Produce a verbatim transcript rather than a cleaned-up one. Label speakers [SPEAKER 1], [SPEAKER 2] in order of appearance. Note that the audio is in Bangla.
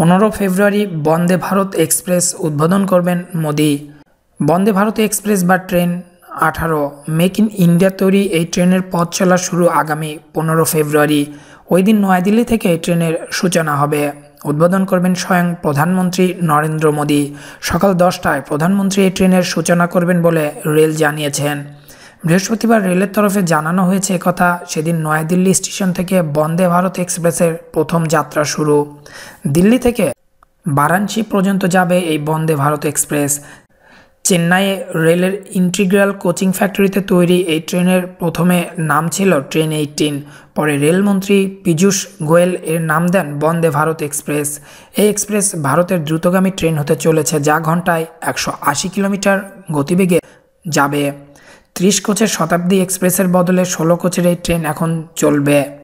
[SPEAKER 1] পনেরো ফেব্রুয়ারি বন্দে ভারত এক্সপ্রেস উদ্বোধন করবেন মোদি। বন্দে ভারত এক্সপ্রেস বা ট্রেন আঠারো মেক ইন ইন্ডিয়া তৈরি এই ট্রেনের পথ চলা শুরু আগামী পনেরো ফেব্রুয়ারি। ওই দিন নয়াদিল্লি থেকে এই ট্রেনের সূচনা হবে। উদ্বোধন করবেন স্বয়ং প্রধানমন্ত্রী নরেন্দ্র মোদি। সকাল দশটায় প্রধানমন্ত্রী এই ট্রেনের সূচনা করবেন বলে রেল জানিয়েছেন। বৃহস্পতিবার রেলের তরফে জানানো হয়েছে একথা। সেদিন নয়াদিল্লি স্টেশন থেকে বন্দে ভারত এক্সপ্রেসের প্রথম যাত্রা শুরু। দিল্লি থেকে বারাণসী পর্যন্ত যাবে এই বন্দে ভারত এক্সপ্রেস। চেন্নাইয়ে রেলের ইন্টিগ্রাল কোচিং ফ্যাক্টরিতে তৈরি এই ট্রেনের প্রথমে নাম ছিল ট্রেন এইটিন। পরে রেলমন্ত্রী পীযূষ গোয়েল এর নাম দেন বন্দে ভারত এক্সপ্রেস। এই এক্সপ্রেস ভারতের দ্রুতগামী ট্রেন হতে চলেছে, যা ঘন্টায় একশো আশি কিলোমিটার গতিবেগে যাবে। ত্রিশ কোচের শতাব্দী এক্সপ্রেসের বদলে ষোলো কোচের এই ট্রেন এখন চলবে।